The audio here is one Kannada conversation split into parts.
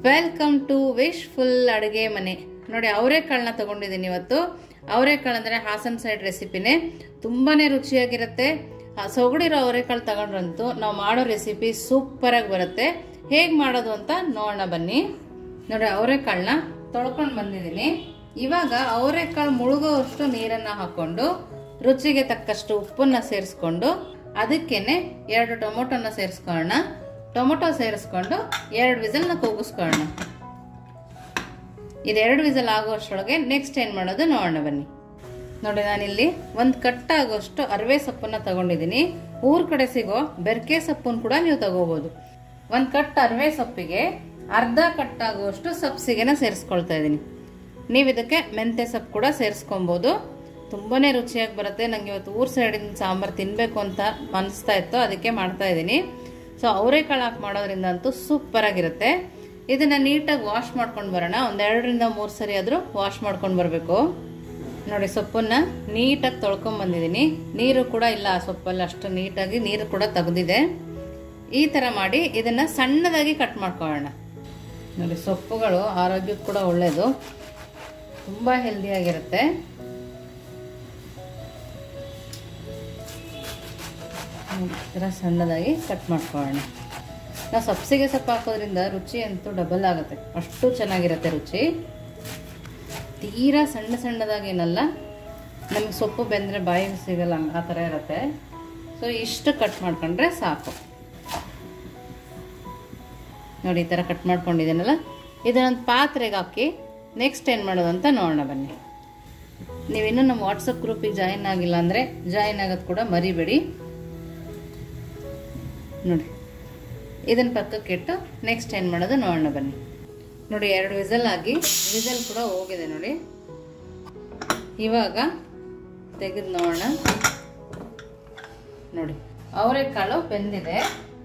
ವೆಲ್ಕಮ್ ಟು ವಿಶ್ಫುಲ್ ಅಡುಗೆ ಮನೆ. ನೋಡಿ, ಅವರೆಕಾಳನ್ನ ತಗೊಂಡಿದ್ದೀನಿ ಇವತ್ತು. ಅವರೆಕಾಳು ಅಂದರೆ ಹಾಸನ್ ಸೈಡ್ ರೆಸಿಪಿನೇ, ತುಂಬಾನೇ ರುಚಿಯಾಗಿರುತ್ತೆ. ಸೊಗಡಿರೋ ಅವರೆಕಾಳು ತಗೊಂಡ್ರಂತೂ ನಾವು ಮಾಡೋ ರೆಸಿಪಿ ಸೂಪರಾಗಿ ಬರುತ್ತೆ. ಹೇಗೆ ಮಾಡೋದು ಅಂತ ನೋಡೋಣ ಬನ್ನಿ. ನೋಡಿ, ಅವರೆಕಾಳನ್ನ ತೊಳ್ಕೊಂಡು ಬಂದಿದ್ದೀನಿ. ಇವಾಗ ಅವರೆಕಾಳು ಮುಳುಗೋವಷ್ಟು ನೀರನ್ನ ಹಾಕೊಂಡು ರುಚಿಗೆ ತಕ್ಕಷ್ಟು ಉಪ್ಪನ್ನ ಸೇರಿಸ್ಕೊಂಡು ಅದಕ್ಕೇನೆ 2 ಟೊಮೊಟೊನ ಸೇರಿಸ್ಕೊಳ್ಳೋಣ. ಟೊಮೊಟೊ ಸೇರಿಸ್ಕೊಂಡು 2 ವಿಸಲ್ನ ಕೂಗಿಸ್ಕೊಳ್ಳೋಣ. ಇದು 2 ವಿಸಲ್ ಆಗುವಷ್ಟರೊಳಗೆ ನೆಕ್ಸ್ಟ್ ಏನು ಮಾಡೋದು ನೋಡೋಣ ಬನ್ನಿ. ನೋಡಿ, ನಾನಿಲ್ಲಿ 1 ಕಟ್ ಆಗೋಷ್ಟು ಅರವೆ ಸೊಪ್ಪನ್ನ ತಗೊಂಡಿದ್ದೀನಿ. ಊರ್ ಕಡೆ ಸಿಗೋ ಬೆರ್ಕೆ ಸೊಪ್ಪನ್ನು ಕೂಡ ನೀವು ತಗೋಬಹುದು. 1 ಕಟ್ ಅರವೆ ಸೊಪ್ಪಿಗೆ ಅರ್ಧ ಕಟ್ ಆಗುವಷ್ಟು ಸಬ್ಸಿಗೆನ ಸೇರಿಸ್ಕೊಳ್ತಾ ಇದ್ದೀನಿ. ನೀವು ಇದಕ್ಕೆ ಮೆಂತ್ಯ ಸೊಪ್ಪು ಕೂಡ ಸೇರಿಸ್ಕೊಬಹುದು. ತುಂಬಾನೇ ರುಚಿಯಾಗಿ ಬರುತ್ತೆ. ನಂಗೆ ಇವತ್ತು ಊರ್ ಸೈಡಿನ ಸಾಂಬಾರು ತಿನ್ಬೇಕು ಅಂತ ಅನಿಸ್ತಾ ಇತ್ತು, ಅದಕ್ಕೆ ಮಾಡ್ತಾ ಇದ್ದೀನಿ. ಸೊ ಅವರೆಕಾಳು ಹಾಕಿ ಮಾಡೋದ್ರಿಂದ ಅಂತೂ ಸೂಪರ್ ಆಗಿರುತ್ತೆ. ಇದನ್ನ ನೀಟಾಗಿ ವಾಶ್ ಮಾಡ್ಕೊಂಡು ಬರೋಣ. 1 2 3 ಸರಿ ಆದ್ರೂ ವಾಶ್ ಮಾಡ್ಕೊಂಡು ಬರಬೇಕು. ನೋಡಿ, ಸೊಪ್ಪನ್ನ ನೀಟಾಗಿ ತೊಳ್ಕೊಂಡ್ ಬಂದಿದ್ದೀನಿ. ನೀರು ಕೂಡ ಇಲ್ಲ ಆ ಸೊಪ್ಪಲ್ಲಿ, ಅಷ್ಟು ನೀಟಾಗಿ ನೀರು ಕೂಡ ತೆಗೆದಿದೆ. ಈ ತರ ಮಾಡಿ ಇದನ್ನ ಸಣ್ಣದಾಗಿ ಕಟ್ ಮಾಡ್ಕೊಳ್ಳೋಣ. ನೋಡಿ, ಸೊಪ್ಪುಗಳು ಆರೋಗ್ಯಕ್ಕೆ ಕೂಡ ಒಳ್ಳೇದು, ತುಂಬಾ ಹೆಲ್ದಿ ಆಗಿರುತ್ತೆ. ಈ ಥರ ಸಣ್ಣದಾಗಿ ಕಟ್ ಮಾಡ್ಕೊಳ್ಳೋಣ. ನಾವು ಸಬ್ಸಿಗೆ ಸೊಪ್ಪು ಹಾಕೋದ್ರಿಂದ ರುಚಿ ಅಂತೂ ಡಬಲ್ ಆಗುತ್ತೆ, ಅಷ್ಟು ಚೆನ್ನಾಗಿರುತ್ತೆ ರುಚಿ. ತೀರಾ ಸಣ್ಣದಾಗಿ ಏನಲ್ಲ, ನಮಗೆ ಸೊಪ್ಪು ಬೆಂದರೆ ಬಾಯಿಗೆ ಸಿಗಲ್ಲ, ಆ ಥರ ಇರುತ್ತೆ. ಸೊ ಇಷ್ಟು ಕಟ್ ಮಾಡ್ಕೊಂಡ್ರೆ ಸಾಕು. ನೋಡಿ, ಈ ಥರ ಕಟ್ ಮಾಡ್ಕೊಂಡಿದ್ದೀನಲ್ಲ, ಇದನ್ನೊಂದು ಪಾತ್ರೆಗೆ ಹಾಕಿ ನೆಕ್ಸ್ಟ್ ಏನು ಮಾಡೋದು ಅಂತ ನೋಡೋಣ ಬನ್ನಿ. ನೀವಿನ್ನೂ ನಮ್ಮ ವಾಟ್ಸಪ್ ಗ್ರೂಪಿಗೆ ಜಾಯಿನ್ ಆಗಿಲ್ಲ ಅಂದರೆ ಜಾಯಿನ್ ಆಗೋದು ಕೂಡ ಮರಿಬೇಡಿ. ನೋಡಿ, ಇದನ್ನ ಪಕ್ಕಕ್ಕೆ ಇಟ್ಟು ನೆಕ್ಸ್ಟ್ ಏನು ಮಾಡೋದು ನೋಡೋಣ ಬನ್ನಿ. ನೋಡಿ, 2 ವಿಸಲ್ ಆಗಿ ವಿಸಲ್ ಕೂಡ ಹೋಗಿದೆ. ನೋಡಿ, ಇವಾಗ ತೆಗೆದು ನೋಡೋಣ. ನೋಡಿ, ಅವರೆಕಾಳು ಬೆಂದಿದೆ.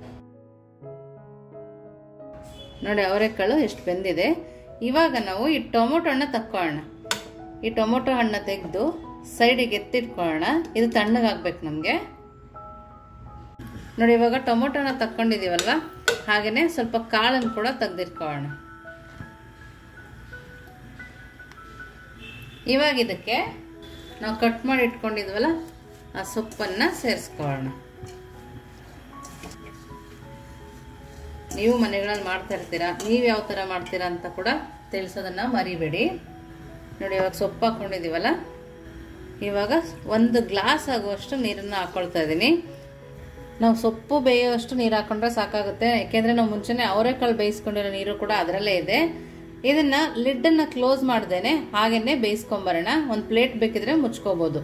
ನೋಡಿ, ಅವರೆಕಾಳು ಎಷ್ಟು ಬೆಂದಿದೆ. ಇವಾಗ ನಾವು ಈ ಟೊಮೊಟೊನ ತಕ್ಕೊಳ್ಳೋಣ. ಈ ಟೊಮೊಟೊ ಹಣ್ಣ ತೆಗೆದು ಸೈಡಿಗೆ ಎತ್ತಿಟ್ಕೊಳ್ಳೋಣ. ಇದು ತಣ್ಣಗಾಗ್ಬೇಕು ನಮಗೆ. ನೋಡಿ, ಇವಾಗ ಟೊಮೊಟೊನ ತಕ್ಕೊಂಡಿದೀವಲ್ವ, ಹಾಗೇನೆ ಸ್ವಲ್ಪ ಕಾಳನ್ನು ಕೂಡ ತೆಗೆದಿಟ್ಕೊಳ್ಳೋಣ. ಇವಾಗ ಇದಕ್ಕೆ ನಾವು ಕಟ್ ಮಾಡಿ ಇಟ್ಕೊಂಡಿದ್ವಲ್ಲ ಆ ಸೊಪ್ಪನ್ನ ಸೇರಿಸ್ಕೊಳ್ಳೋಣ. ನೀವು ಮನೆಗಳಲ್ಲಿ ಮಾಡ್ತಾ ಇರ್ತೀರಾ, ನೀವು ಯಾವ ಥರ ಮಾಡ್ತೀರಾ ಅಂತ ಕೂಡ ತಿಳಿಸೋದನ್ನ ಮರಿಬೇಡಿ. ನೋಡಿ, ಇವಾಗ ಸೊಪ್ಪು ಹಾಕೊಂಡಿದೀವಲ್ಲ, ಇವಾಗ 1 ಗ್ಲಾಸ್ ಆಗುವಷ್ಟು ನೀರನ್ನು ಹಾಕೊಳ್ತಾ ಇದ್ದೀನಿ. ನಾವು ಸೊಪ್ಪು ಬೇಯುವಷ್ಟು ನೀರು ಹಾಕೊಂಡ್ರೆ ಸಾಕಾಗುತ್ತೆ, ಯಾಕೆಂದರೆ ನಾವು ಮುಂಚೆನೇ ಅವರೆಕಾಳು ಬೇಯಿಸ್ಕೊಂಡಿರೋ ನೀರು ಕೂಡ ಅದರಲ್ಲೇ ಇದೆ. ಇದನ್ನ ಲಿಡ್ಡನ್ನು ಕ್ಲೋಸ್ ಮಾಡ್ದೇನೆ ಹಾಗೇನೆ ಬೇಯಿಸ್ಕೊಂಬರೋಣ. 1 ಪ್ಲೇಟ್ ಬೇಕಿದ್ರೆ ಮುಚ್ಕೋಬಹುದು.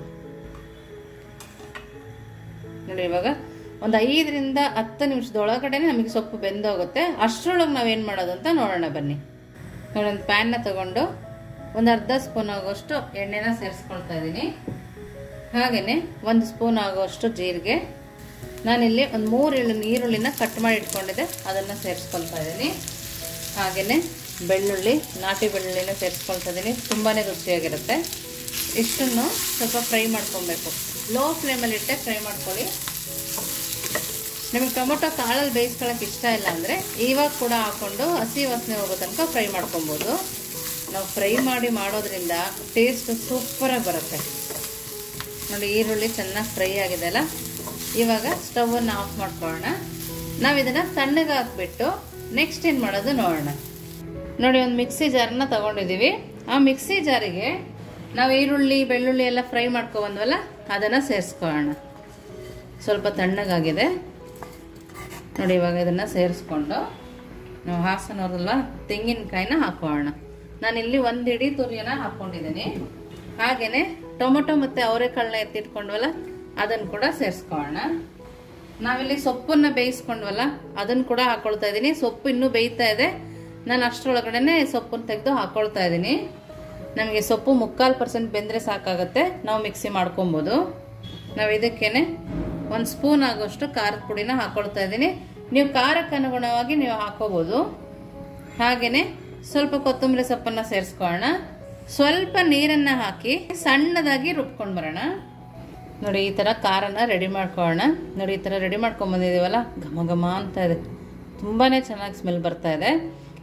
ನೋಡಿ, ಇವಾಗ ಒಂದು 5 ರಿಂದ 10 ನಿಮಿಷದೊಳಗಡೆ ನಮಗೆ ಸೊಪ್ಪು ಬೆಂದೋಗುತ್ತೆ. ಅಷ್ಟರೊಳಗೆ ನಾವೇನು ಮಾಡೋದು ಅಂತ ನೋಡೋಣ ಬನ್ನಿ. ನೋಡಿ, ಒಂದು ಪ್ಯಾನ್ನ ತಗೊಂಡು 1 ಅರ್ಧ ಸ್ಪೂನ್ ಆಗುವಷ್ಟು ಎಣ್ಣೆನ ಸೇರಿಸ್ಕೊಳ್ತಾ ಇದ್ದೀನಿ. ಹಾಗೇನೆ 1 ಸ್ಪೂನ್ ಆಗುವಷ್ಟು ಜೀರಿಗೆ. ನಾನಿಲ್ಲಿ ಒಂದು 3 ಈರುಳ್ಳಿನ ಕಟ್ ಮಾಡಿ ಇಟ್ಕೊಂಡಿದ್ದೆ, ಅದನ್ನು ಸೇರಿಸ್ಕೊಳ್ತಾ ಇದ್ದೀನಿ. ಹಾಗೆಯೇ ಬೆಳ್ಳುಳ್ಳಿ, ನಾಟಿ ಬೆಳ್ಳುಳ್ಳಿನ ಸೇರಿಸ್ಕೊಳ್ತಾ ಇದ್ದೀನಿ. ತುಂಬಾ ರುಚಿಯಾಗಿರುತ್ತೆ. ಇಷ್ಟನ್ನು ಸ್ವಲ್ಪ ಫ್ರೈ ಮಾಡ್ಕೊಬೇಕು. ಲೋ ಫ್ಲೇಮಲ್ಲಿ ಇಟ್ಟೆ ಫ್ರೈ ಮಾಡ್ಕೊಳ್ಳಿ. ನಿಮಗೆ ಟೊಮೊಟೊ ಕಾಳಲ್ಲಿ ಬೇಯಿಸ್ಕೊಳ್ಳೋಕೆ ಇಷ್ಟ ಇಲ್ಲ ಅಂದರೆ ಇವಾಗ ಕೂಡ ಹಾಕ್ಕೊಂಡು ಹಸಿ ವಾಸನೆ ಹೋಗೋ ತನಕ ಫ್ರೈ ಮಾಡ್ಕೊಬೋದು. ನಾವು ಫ್ರೈ ಮಾಡಿ ಮಾಡೋದ್ರಿಂದ ಟೇಸ್ಟ್ ಸೂಪರಾಗಿ ಬರುತ್ತೆ. ನೋಡಿ, ಈರುಳ್ಳಿ ಚೆನ್ನಾಗಿ ಫ್ರೈ ಆಗಿದೆ ಅಲ್ಲ. ಇವಾಗ ಸ್ಟವನ್ನು ಆಫ್ ಮಾಡ್ಕೊಳ್ಳೋಣ. ನಾವು ಇದನ್ನು ತಣ್ಣಗೆ ಹಾಕ್ಬಿಟ್ಟು ನೆಕ್ಸ್ಟ್ ಏನು ಮಾಡೋದು ನೋಡೋಣ. ನೋಡಿ, ಒಂದು ಮಿಕ್ಸಿ ಜಾರನ್ನ ತಗೊಂಡಿದ್ದೀವಿ. ಆ ಮಿಕ್ಸಿ ಜಾರಿಗೆ ನಾವು ಈರುಳ್ಳಿ ಬೆಳ್ಳುಳ್ಳಿ ಎಲ್ಲ ಫ್ರೈ ಮಾಡ್ಕೊಬಂದ್ವಲ್ಲ ಅದನ್ನು ಸೇರಿಸ್ಕೊಳ್ಳೋಣ. ಸ್ವಲ್ಪ ತಣ್ಣಗಾಗಿದೆ. ನೋಡಿ, ಇವಾಗ ಇದನ್ನು ಸೇರಿಸ್ಕೊಂಡು ನಾವು ಹಾಸನವ್ರಲ್ಲ ತೆಂಗಿನಕಾಯಿನ ಹಾಕೊಳ್ಳೋಣ. ನಾನಿಲ್ಲಿ 1 ಇಡೀ ತುರಿಯನ್ನ ಹಾಕ್ಕೊಂಡಿದ್ದೀನಿ. ಹಾಗೆಯೇ ಟೊಮೊಟೊ ಮತ್ತು ಅವರೆಕಾಳನ್ನ ಎತ್ತಿಟ್ಕೊಂಡ್ವಲ್ಲ ಅದನ್ನು ಕೂಡ ಸೇರಿಸ್ಕೊಳ್ಳೋಣ. ನಾವಿಲ್ಲಿ ಸೊಪ್ಪನ್ನು ಬೇಯಿಸ್ಕೊಂಡ್ವಲ್ಲ ಅದನ್ನು ಕೂಡ ಹಾಕೊಳ್ತಾ ಇದ್ದೀನಿ. ಸೊಪ್ಪು ಇನ್ನೂ ಬೇಯ್ತಾ ಇದೆ. ನಾನು ಅಷ್ಟರೊಳಗಡೆ ಸೊಪ್ಪನ್ನು ತೆಗೆದು ಹಾಕೊಳ್ತಾ ಇದ್ದೀನಿ. ನಮಗೆ ಸೊಪ್ಪು 3/4% ಬೆಂದರೆ ಸಾಕಾಗುತ್ತೆ, ನಾವು ಮಿಕ್ಸಿ ಮಾಡ್ಕೊಬೋದು. ನಾವು ಇದಕ್ಕೇನೆ 1 ಸ್ಪೂನ್ ಆಗೋಷ್ಟು ಖಾರದ ಪುಡಿನ ಹಾಕೊಳ್ತಾ ಇದ್ದೀನಿ. ನೀವು ಖಾರಕ್ಕೆ ಅನುಗುಣವಾಗಿ ನೀವು ಹಾಕೋಬೋದು. ಹಾಗೆಯೇ ಸ್ವಲ್ಪ ಕೊತ್ತಂಬರಿ ಸೊಪ್ಪನ್ನು ಸೇರಿಸ್ಕೊಳ್ಳೋಣ. ಸ್ವಲ್ಪ ನೀರನ್ನು ಹಾಕಿ ಸಣ್ಣದಾಗಿ ರುಬ್ಕೊಂಡು ಬರೋಣ. ನೋಡಿ, ಈ ಥರ ಖಾರನ ರೆಡಿ ಮಾಡ್ಕೊಳ್ಳೋಣ. ನೋಡಿ, ಈ ಥರ ರೆಡಿ ಮಾಡ್ಕೊಂಡ್ಬಂದಿದ್ದೀವಲ್ಲ, ಘಮ ಘಮ ಅಂತ ಇದೆ, ತುಂಬಾ ಚೆನ್ನಾಗಿ ಸ್ಮೆಲ್ ಬರ್ತಾ ಇದೆ.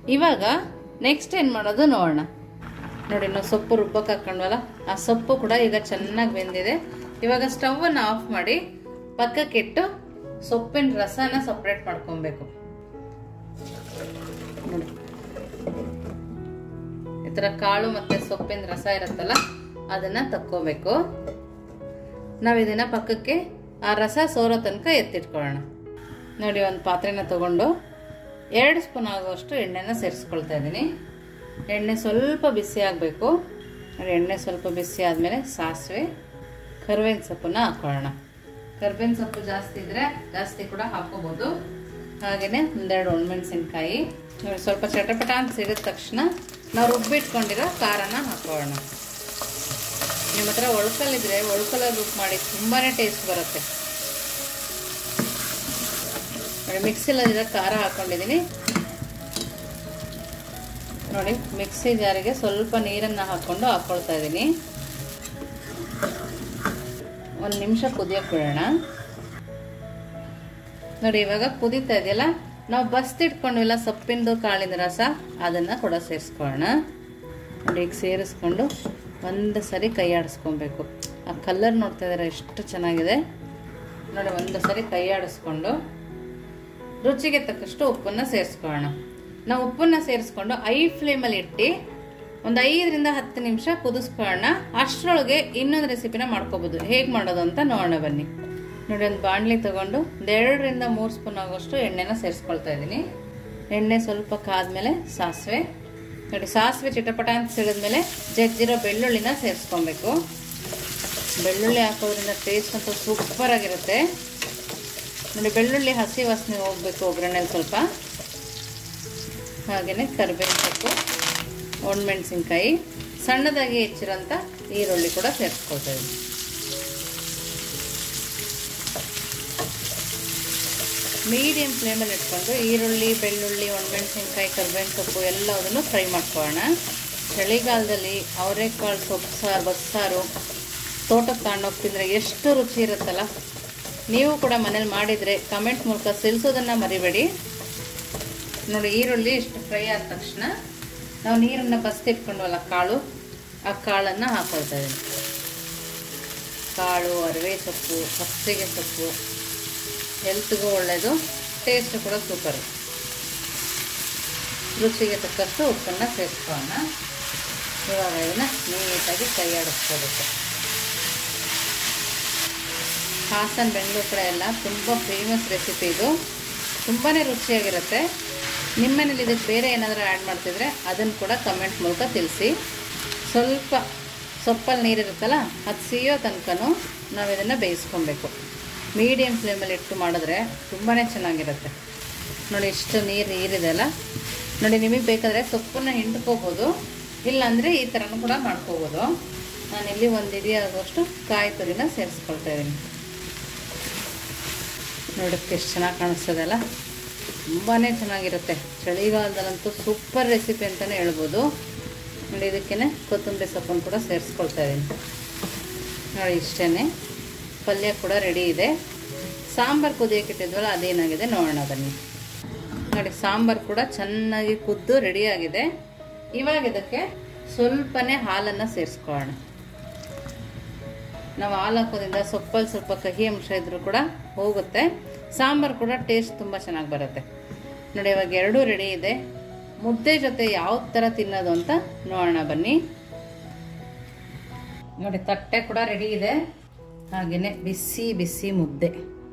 ಇವಾಗ ನೆಕ್ಸ್ಟ್ ಏನು ಮಾಡೋದು ನೋಡೋಣ. ನೋಡಿ, ನಾವು ಸೊಪ್ಪು ರುಬ್ಬಕ್ಕೆ ಹಾಕೊಂಡ್ವಲ್ಲ, ಆ ಸೊಪ್ಪು ಕೂಡ ಈಗ ಚೆನ್ನಾಗಿ ಬೆಂದಿದೆ. ಇವಾಗ ಸ್ಟವನ್ನು ಆಫ್ ಮಾಡಿ ಪಕ್ಕಕ್ಕಿಟ್ಟು ಸೊಪ್ಪಿನ ರಸನ ಸಪ್ರೇಟ್ ಮಾಡ್ಕೊಬೇಕು. ನೋಡಿ, ಈ ಥರ ಕಾಳು ಮತ್ತೆ ಸೊಪ್ಪಿನ ರಸ ಇರುತ್ತಲ್ಲ ಅದನ್ನ ತಕ್ಕೋಬೇಕು. ನಾವು ಇದನ್ನ ಪಕ್ಕಕ್ಕೆ ಆ ರಸ ಸೋರೋ ತನಕ ಎತ್ತಿಟ್ಕೊಳ್ಳೋಣ. ನೋಡಿ, ಒಂದು ಪಾತ್ರೆನ ತಗೊಂಡು 2 ಸ್ಪೂನ್ ಆಗುವಷ್ಟು ಎಣ್ಣೆನ ಸೇರಿಸ್ಕೊಳ್ತಾ ಇದ್ದೀನಿ. ಎಣ್ಣೆ ಸ್ವಲ್ಪ ಬಿಸಿ ಆಗಬೇಕು. ನೋಡಿ, ಎಣ್ಣೆ ಸ್ವಲ್ಪ ಬಿಸಿ ಆದಮೇಲೆ ಸಾಸಿವೆ, ಕರಿಬೇವಿನ ಸೊಪ್ಪನ್ನ ಹಾಕೊಳ್ಳೋಣ. ಕರಿಬೇವಿನ ಸೊಪ್ಪು ಜಾಸ್ತಿ ಇದ್ರೆ ಜಾಸ್ತಿ ಕೂಡ ಹಾಕೋಬಹುದು. ಹಾಗೆಯೇ 2 ಒಣಮೆಣಸಿನ್ಕಾಯಿ. ನೋಡಿ, ಸ್ವಲ್ಪ ಚಟಪಟ ಅಂತ ಸಿಡಿದ ತಕ್ಷಣ ನಾವು ರುಬ್ಬಿಟ್ಕೊಂಡಿರೋ ಖಾರನ ಹಾಕೊಳ್ಳೋಣ. ನಿಮ್ಮ ಹತ್ರ ಒಳ್ಕಲ್ಲಿದ್ರೆ ಒಳ್ಕಲಲ್ಲಿ ರುಬ್ಬು ಮಾಡಿ ತುಂಬಾ ಟೇಸ್ಟ್ ಬರುತ್ತೆ. ನೋಡಿ, ಮಿಕ್ಸಿಲಿರೋ ಖಾರ ಹಾಕೊಂಡಿದ್ದೀನಿ. ನೋಡಿ, ಮಿಕ್ಸಿ ಜಾರಿಗೆ ಸ್ವಲ್ಪ ನೀರನ್ನು ಹಾಕ್ಕೊಳ್ತಾ ಇದ್ದೀನಿ. 1 ನಿಮಿಷ ಕುದಿಯಕ್ಕೆ ಬಿಡೋಣ. ನೋಡಿ, ಇವಾಗ ಕುದೀತಾ ಇದೆಯಲ್ಲ, ನಾವು ಬಸ್ತಿಟ್ಕೊಂಡಿಲ್ಲ ಸೊಪ್ಪಿಂದು ಕಾಳಿನ ರಸ, ಅದನ್ನು ಕೂಡ ಸೇರಿಸ್ಕೊಳ್ಳೋಣ. ನೋಡಿ, ಈಗ ಸೇರಿಸ್ಕೊಂಡು ಒಂದು ಸರಿ ಕೈ ಆಡಿಸ್ಕೊಬೇಕು. ಆ ಕಲರ್ ನೋಡ್ತಾ ಇದ್ದಾರೆ ಎಷ್ಟು ಚೆನ್ನಾಗಿದೆ. ನೋಡಿ, ಒಂದು ಸರಿ ಕೈ ಆಡಿಸ್ಕೊಂಡು ರುಚಿಗೆ ತಕ್ಕಷ್ಟು ಉಪ್ಪನ್ನು ಸೇರಿಸ್ಕೊಳ್ಳೋಣ. ನಾವು ಉಪ್ಪನ್ನು ಸೇರಿಸ್ಕೊಂಡು ಐ ಫ್ಲೇಮಲ್ಲಿ ಇಟ್ಟು ಒಂದು 5 ರಿಂದ 10 ನಿಮಿಷ ಕುದಿಸ್ಕೊಳ್ಳೋಣ. ಅಷ್ಟರೊಳಗೆ ಇನ್ನೊಂದು ರೆಸಿಪಿನ ಮಾಡ್ಕೋಬಹುದು. ಹೇಗೆ ಮಾಡೋದು ಅಂತ ನೋಡೋಣ ಬನ್ನಿ. ನೋಡಿ, ಒಂದು ಬಾಣಲಿ ತಗೊಂಡು 2 ರಿಂದ 3 ಸ್ಪೂನ್ ಆಗೋಷ್ಟು ಎಣ್ಣೆನ ಸೇರಿಸ್ಕೊಳ್ತಾ ಇದ್ದೀನಿ. ಎಣ್ಣೆ ಸ್ವಲ್ಪ ಕಾದ್ಮೇಲೆ ಸಾಸಿವೆ. ನೋಡಿ, ಸಾಸಿವೆ ಚಿಟಪಟ ಅಂತ ಸಿಡಿದ್ಮೇಲೆ ಜಜ್ಜಿರೋ ಬೆಳ್ಳುಳ್ಳಿನ ಸೇರಿಸ್ಕೊಬೇಕು. ಬೆಳ್ಳುಳ್ಳಿ ಹಾಕೋದ್ರಿಂದ ಟೇಸ್ಟ್ ಅಂತೂ ಸೂಪರ್ ಆಗಿರುತ್ತೆ. ನೋಡಿ, ಬೆಳ್ಳುಳ್ಳಿ ಹಸಿ ವಾಸನೆ ಹೋಗ್ಬೇಕು ಒಗ್ಗರಣೆಯಲ್ಲಿ ಸ್ವಲ್ಪ. ಹಾಗೆಯೇ ಕರಿಬೇವಿನ ಸೊಪ್ಪು, ಒಣಮೆಣಸಿನ್ಕಾಯಿ, ಸಣ್ಣದಾಗಿ ಹೆಚ್ಚಿರೋಂಥ ಈರುಳ್ಳಿ ಕೂಡ ಸೇರಿಸ್ಕೊಳ್ತಾ ಇದ್ದೀನಿ. ಮೀಡಿಯಂ ಫ್ಲೇಮಲ್ಲಿ ಇಟ್ಕೊಂಡು ಈರುಳ್ಳಿ, ಬೆಳ್ಳುಳ್ಳಿ, ಒಣಮೆಣಸಿನ್ಕಾಯಿ, ಕರಿಬೇವಿನ ಸೊಪ್ಪು ಎಲ್ಲದನ್ನು ಫ್ರೈ ಮಾಡ್ಕೊಳ್ಳೋಣ. ಚಳಿಗಾಲದಲ್ಲಿ ಅವರೆಕಾಳು ಸೊಪ್ಪು ಸಾರು, ಬಸ್ಸಾರು ತೋಟಕ್ಕೆ ತಗೊಂಡೋಗಿ ತಿಂದರೆ ಎಷ್ಟು ರುಚಿ ಇರುತ್ತಲ್ಲ. ನೀವು ಕೂಡ ಮನೇಲಿ ಮಾಡಿದರೆ ಕಮೆಂಟ್ ಮೂಲಕ ತಿಳಿಸೋದನ್ನು ಮರಿಬೇಡಿ. ನೋಡಿ, ಈರುಳ್ಳಿ ಇಷ್ಟು ಫ್ರೈ ಆದ ತಕ್ಷಣ ನಾವು ನೀರನ್ನು ಬಸ್ತಿಟ್ಕೊಂಡವಲ್ಲ ಕಾಳು, ಆ ಕಾಳನ್ನು ಹಾಕೊಳ್ತಾ ಇದ್ದೀನಿ. ಕಾಳು, ಅರಿವೆ ಸೊಪ್ಪು, ಸಬ್ಬಸಿಗೆ ಸೊಪ್ಪು ಹೆಲ್ತ್ಗೂ ಒಳ್ಳೆಯದು, ಟೇಸ್ಟ್ ಕೂಡ ಸೂಪರ್. ರುಚಿಗೆ ತಕ್ಕಷ್ಟು ಉಪ್ಪನ್ನು ಸೇರಿಸ್ಕೊಳ್ಳೋಣ. ಇವಾಗ ಇದನ್ನು ನೀಟಾಗಿ ಕೈ ಆಡಿಸ್ಕೋಬೇಕು. ಹಾಸನ, ಬೆಂಗಳೂರು ಕಡೆ ಎಲ್ಲ ತುಂಬ ಫೇಮಸ್ ರೆಸಿಪಿ ಇದು. ತುಂಬಾ ರುಚಿಯಾಗಿರುತ್ತೆ. ನಿಮ್ಮ ಮನೇಲಿ ಇದಕ್ಕೆ ಬೇರೆ ಏನಾದರೂ ಆ್ಯಡ್ ಮಾಡ್ತಿದ್ರೆ ಅದನ್ನು ಕೂಡ ಕಮೆಂಟ್ ಮೂಲಕ ತಿಳಿಸಿ. ಸ್ವಲ್ಪ ಸೊಪ್ಪಲ್ಲಿ ನೀರಿರುತ್ತಲ್ಲ, ಅದು ಸಿಯೋ ತನಕನೂ ನಾವು ಇದನ್ನು ಬೇಯಿಸ್ಕೊಬೇಕು. ಮೀಡಿಯಮ್ ಫ್ಲೇಮಲ್ಲಿ ಇಟ್ಟು ಮಾಡಿದ್ರೆ ತುಂಬಾ ಚೆನ್ನಾಗಿರುತ್ತೆ. ನೋಡಿ, ಇಷ್ಟು ನೀರಿದೆಯಲ್ಲ. ನೋಡಿ, ನಿಮಗೆ ಬೇಕಾದರೆ ಸೊಪ್ಪನ್ನು ಹಿಂಡ್ಕೋಬೋದು, ಇಲ್ಲಾಂದರೆ ಈ ಥರನೂ ಕೂಡ ಮಾಡ್ಕೋಬೋದು. ನಾನಿಲ್ಲಿ 1 ಇಡಿ ಆಗುವಷ್ಟು ಕಾಯಿ ತುರಿನ ಸೇರಿಸ್ಕೊಳ್ತಾ ಇದ್ದೀನಿ. ನೋಡೋಕ್ಕೆ ಎಷ್ಟು ಚೆನ್ನಾಗಿ ಕಾಣಿಸ್ತದಲ್ಲ, ತುಂಬಾ ಚೆನ್ನಾಗಿರುತ್ತೆ. ಚಳಿಗಾಲದಲ್ಲಂತೂ ಸೂಪರ್ ರೆಸಿಪಿ ಅಂತಲೇ ಹೇಳ್ಬೋದು. ನೋಡಿ, ಇದಕ್ಕೇ ಕೊತ್ತಂಬರಿ ಸೊಪ್ಪನ್ನು ಕೂಡ ಸೇರಿಸ್ಕೊಳ್ತಾ ಇದ್ದೀನಿ. ನೋಡಿ, ಇಷ್ಟೇ. ಪಲ್ಯ ಕೂಡ ರೆಡಿ ಇದೆ. ಸಾಂಬಾರು ಕುದಿಯೋಕೆ ಇಟ್ಟಿದ್ವಲ್ಲ, ಅದೇನಾಗಿದೆ ನೋಡೋಣ ಬನ್ನಿ. ನೋಡಿ, ಸಾಂಬಾರು ಕೂಡ ಚೆನ್ನಾಗಿ ಕುದ್ದು ರೆಡಿಯಾಗಿದೆ. ಇವಾಗ ಇದಕ್ಕೆ ಸ್ವಲ್ಪನೇ ಹಾಲನ್ನು ಸೇರಿಸ್ಕೊಳ್ಳೋಣ. ನಾವು ಹಾಲು ಹಾಕೋದ್ರಿಂದ ಸೊಪ್ಪಲ್ಲಿ ಸ್ವಲ್ಪ ಕಹಿ ಅಂಶ ಇದ್ರೂ ಕೂಡ ಹೋಗುತ್ತೆ. ಸಾಂಬಾರು ಕೂಡ ಟೇಸ್ಟ್ ತುಂಬ ಚೆನ್ನಾಗಿ ಬರುತ್ತೆ. ನೋಡಿ, ಇವಾಗ 2 ರೆಡಿ ಇದೆ. ಮುದ್ದೆ ಜೊತೆ ಯಾವ ಥರ ತಿನ್ನೋದು ಅಂತ ನೋಡೋಣ ಬನ್ನಿ. ನೋಡಿ, ತಟ್ಟೆ ಕೂಡ ರೆಡಿ ಇದೆ. ಹಾಗೆಯೇ ಬಿಸಿ ಬಿಸಿ ಮುದ್ದೆ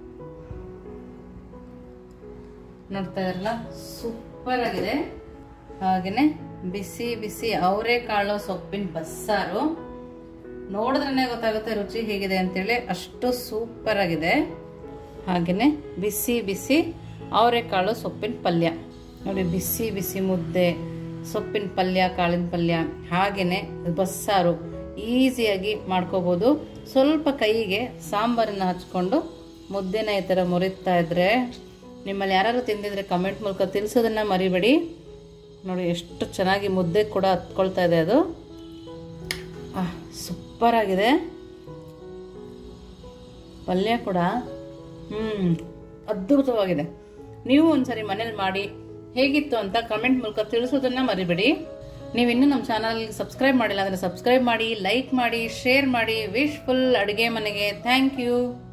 ನೋಡ್ತಾ ಇರಲ್ಲ, ಸೂಪರ್ ಆಗಿದೆ. ಹಾಗೆಯೇ ಬಿಸಿ ಬಿಸಿ ಅವರೆಕಾಳು ಸೊಪ್ಪಿನ ಬಸ್ಸಾರು. ನೋಡಿದ್ರೇ ಗೊತ್ತಾಗುತ್ತೆ ರುಚಿ ಹೇಗಿದೆ ಅಂತೇಳಿ, ಅಷ್ಟು ಸೂಪರ್ ಆಗಿದೆ. ಹಾಗೆಯೇ ಬಿಸಿ ಬಿಸಿ ಅವರೆಕಾಳು ಸೊಪ್ಪಿನ ಪಲ್ಯ. ನೋಡಿ, ಬಿಸಿ ಬಿಸಿ ಮುದ್ದೆ, ಸೊಪ್ಪಿನ ಪಲ್ಯ, ಕಾಳಿನ ಪಲ್ಯ, ಹಾಗೆಯೇ ಬಸ್ಸಾರು ಈಸಿಯಾಗಿ ಮಾಡ್ಕೋಬೋದು. ಸ್ವಲ್ಪ ಕೈಗೆ ಸಾಂಬಾರನ್ನು ಹಚ್ಕೊಂಡು ಮುದ್ದೆನ ಈ ಥರ ಮುರಿತಾ ಇದ್ರೆ, ನಿಮ್ಮಲ್ಲಿ ಯಾರು ತಿಂದಿದ್ರೆ ಕಮೆಂಟ್ ಮೂಲಕ ತಿಳಿಸೋದನ್ನು ಮರಿಬೇಡಿ. ನೋಡಿ, ಎಷ್ಟು ಚೆನ್ನಾಗಿ ಮುದ್ದೆ ಕೂಡ ಹತ್ಕೊಳ್ತಾ ಇದೆ ಅದು. ಸೂಪರ್ ಆಗಿದೆ. ಪಲ್ಯ ಕೂಡ ಅದ್ಭುತವಾಗಿದೆ. ನೀವು ಒಂದ್ಸರಿ ಮನೇಲಿ ಮಾಡಿ ಹೇಗಿತ್ತು ಅಂತ ಕಮೆಂಟ್ ಮೂಲಕ ತಿಳಿಸೋದನ್ನ ಮರಿಬೇಡಿ. ನೀವಿನ್ನೂ ನಮ್ಮ ಚಾನಲ್ಗೆ ಸಬ್ಸ್ಕ್ರೈಬ್ ಮಾಡಿಲ್ಲ ಅಂದರೆ ಸಬ್ಸ್ಕ್ರೈಬ್ ಮಾಡಿ, ಲೈಕ್ ಮಾಡಿ, ಶೇರ್ ಮಾಡಿ. ವಿಶ್ಫುಲ್ ಅಡುಗೆ ಮನೆಗೆ ಥ್ಯಾಂಕ್ ಯು.